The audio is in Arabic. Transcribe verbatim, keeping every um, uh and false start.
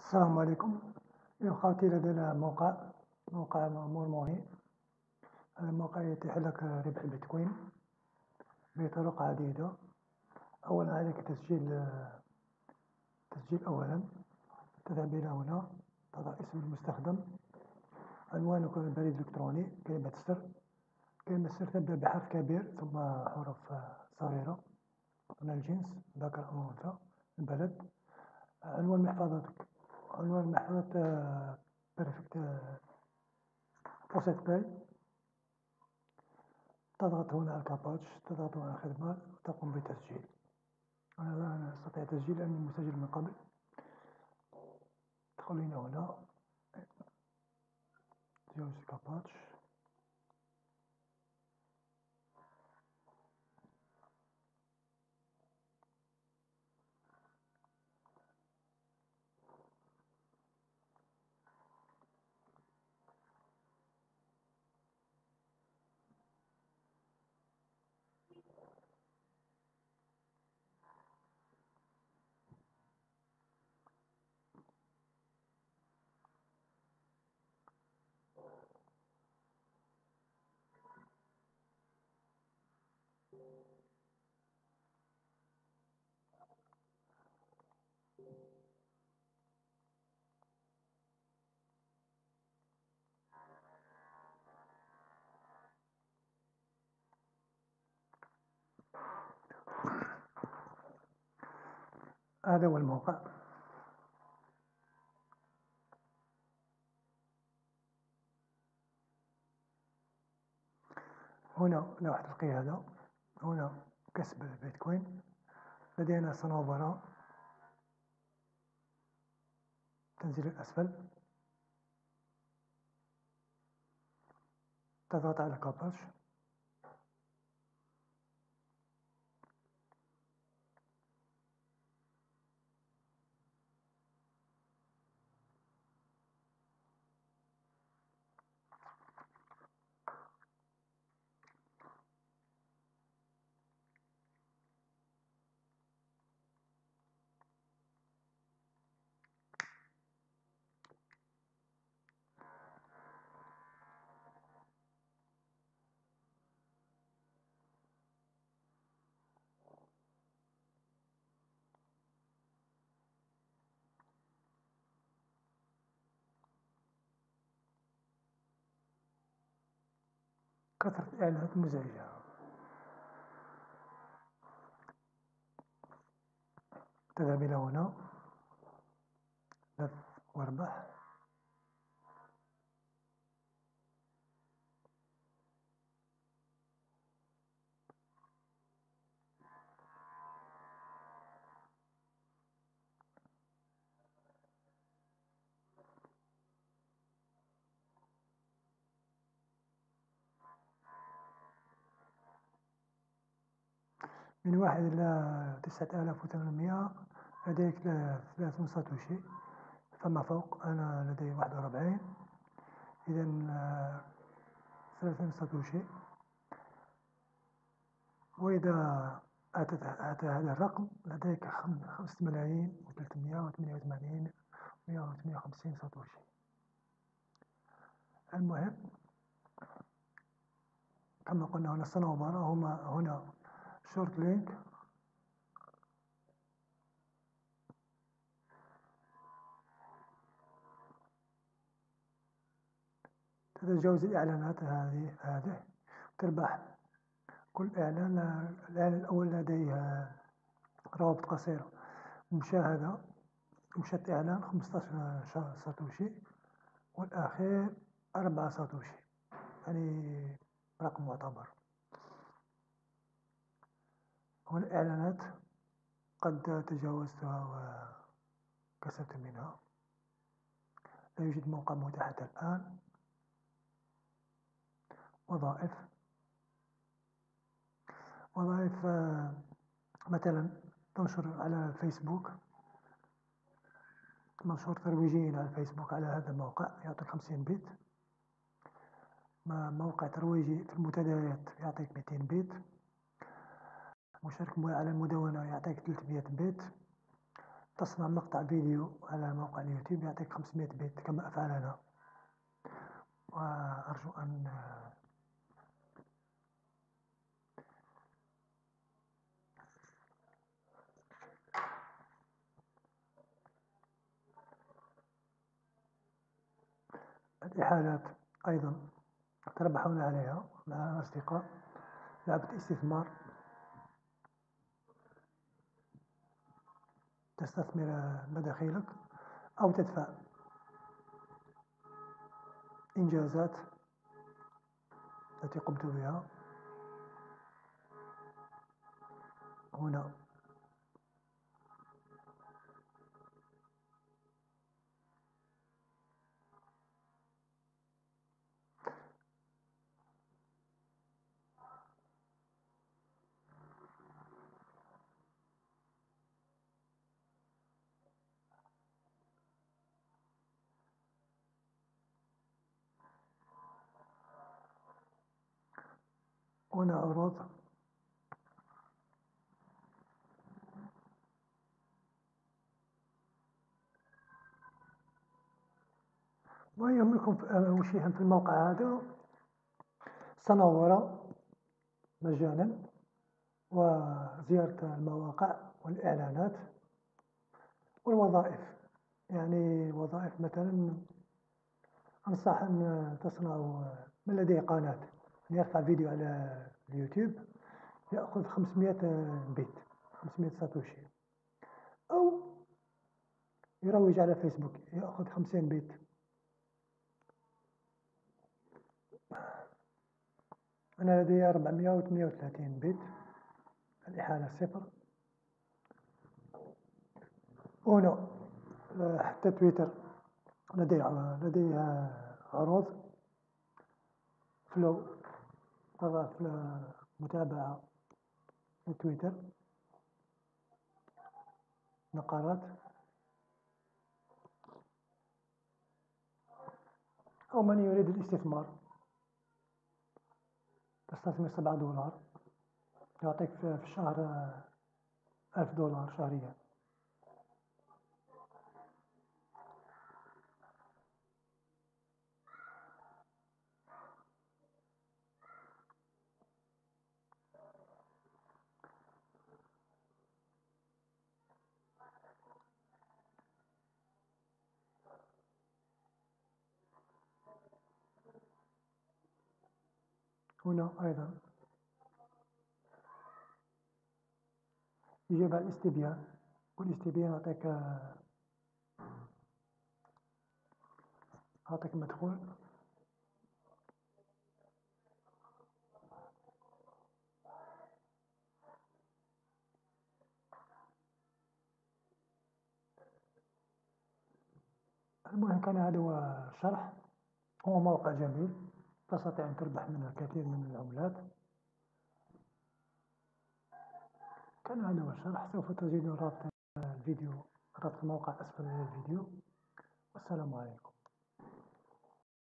السلام عليكم. يا أخواتي، لدينا موقع موقع مور موني. هذا الموقع يتيح لك ربح البيتكوين بطرق عديدة. أولا عليك تسجيل تسجيل أولا تذهب إلى هنا، تضع اسم المستخدم، عنوانك البريد الإلكتروني، كلمة السر. كلمة السر تبدأ بحرف كبير ثم حروف صغيرة من الجنس ذكر أو أنثى، البلد، عنوان محفظتك، عنوان محفظة بيرفكت بوسيت باي. تضغط هنا على الكاباتش، تضغط على الخدمة وتقوم بالتسجيل. أنا لا أستطيع تسجيل لأني مسجل من قبل. تدخلين هنا، تجاوز الكاباتش، هذا هو الموقع. هنا لوحة القيادة، هنا كسب البيتكوين. لدينا صنوبرة، تنزل الأسفل، تضغط على الكاباتش، كثرة إعلانات مزعجة. تذهب إلى هنا، لف واربح، من واحد إلى تسعة آلاف وثمانمائة لديك ثلاثون ساتوشي، فما فوق. أنا لدي واحد وأربعين، إذا ثلاثين ساتوشي. وإذا أتى هذا الرقم لديك خمسة ملايين وثلاثمائة وثمانية وثمانين مائة وثمانية وخمسين ساتوشي. المهم، كما قلنا هنا الصنوبرة، هما هنا شورت لينك. تتجاوز الإعلانات هذه هذه تربح كل إعلان. الإعلان الأول لديه روابط قصيرة، مشاهدة، مشاهدة إعلان خمسة عشر ساتوشي، والأخير أربعة ساتوشي، يعني رقم معتبر. هنا الإعلانات قد تجاوزتها وكسبت منها. لا يوجد موقع متاح حتى الآن. وظائف وظائف مثلا تنشر على الفيسبوك، منشور ترويجي على الفيسبوك على هذا الموقع يعطيك خمسين بيت. موقع ترويجي في المنتديات يعطيك مئتين بيت. مشارك على المدونة يعطيك ثلاثمائة بيت. تصنع مقطع فيديو على موقع اليوتيوب يعطيك خمسمائة بيت كما أفعل أنا، وأرجو أن الإحالات أيضا تربحون عليها مع الأصدقاء، لعبة استثمار تستثمر مداخيلك أو تدفع إنجازات التي قمت بها. هنا هنا عروض ويهمكم وشيئا في الموقع هذا صنوبرة مجانا، وزيارة المواقع والإعلانات والوظائف. يعني وظائف مثلا أنصح أن تصنعوا من لديه قناة أن يرفع فيديو على اليوتيوب يأخذ خمسمائة بيت، خمسمائة ساتوشي، أو يروج على فيسبوك يأخذ خمسين بيت. أنا لدي أربعمائة وثمانية وثلاثين بيت، الإحالة صفر. هنا حتى تويتر لدي لدي عروض فلو، تضغط متابعة في تويتر، نقرات، أو من يريد الاستثمار تستثمر سبعة دولار يعطيك في الشهر ألف دولار شهريا. هنا أيضا يجب على الاستبيان، والاستبيان يعطيك يعطيك مدخول. المهم كان هذا هو الشرح. هو موقع جميل تستطيع أن تربح منه الكثير من العملات. كان هذا هو الشرح. سوف تجدون رابط الفيديو، رابط الموقع أسفل الفيديو. والسلام عليكم.